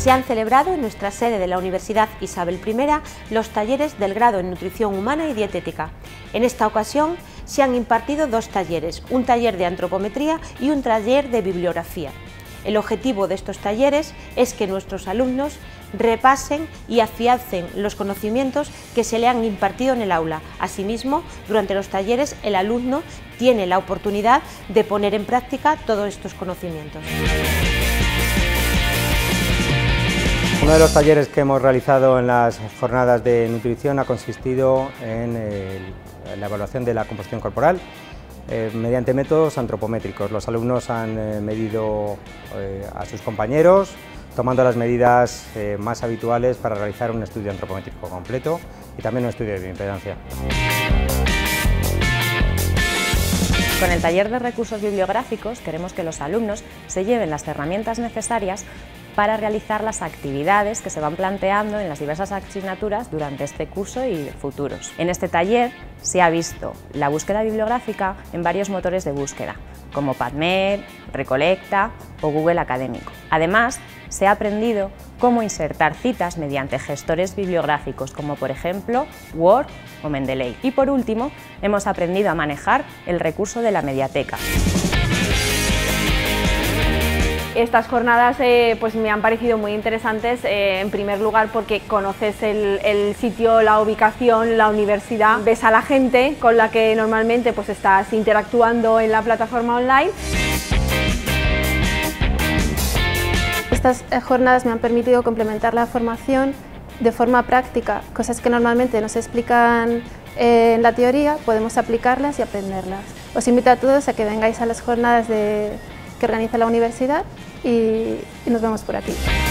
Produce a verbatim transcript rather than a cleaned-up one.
Se han celebrado en nuestra sede de la Universidad Isabel primera los talleres del grado en Nutrición Humana y Dietética. En esta ocasión se han impartido dos talleres, un taller de antropometría y un taller de bibliografía. El objetivo de estos talleres es que nuestros alumnos repasen y afiancen los conocimientos que se le han impartido en el aula. Asimismo, durante los talleres el alumno tiene la oportunidad de poner en práctica todos estos conocimientos. Uno de los talleres que hemos realizado en las jornadas de nutrición ha consistido en, el, en la evaluación de la composición corporal eh, mediante métodos antropométricos. Los alumnos han eh, medido eh, a sus compañeros, tomando las medidas eh, más habituales para realizar un estudio antropométrico completo y también un estudio de bioimpedancia. Con el taller de recursos bibliográficos queremos que los alumnos se lleven las herramientas necesarias para realizar las actividades que se van planteando en las diversas asignaturas durante este curso y futuros. En este taller se ha visto la búsqueda bibliográfica en varios motores de búsqueda, como PubMed, Recolecta o Google Académico. Además, se ha aprendido cómo insertar citas mediante gestores bibliográficos, como por ejemplo Word o Mendeley. Y por último, hemos aprendido a manejar el recurso de la mediateca. Estas jornadas eh, pues me han parecido muy interesantes, eh, en primer lugar porque conoces el, el sitio, la ubicación, la universidad, ves a la gente con la que normalmente pues estás interactuando en la plataforma online. Estas jornadas me han permitido complementar la formación de forma práctica, cosas que normalmente no se explican en la teoría, podemos aplicarlas y aprenderlas. Os invito a todos a que vengáis a las jornadas de, que organiza la universidad y, y nos vemos por aquí.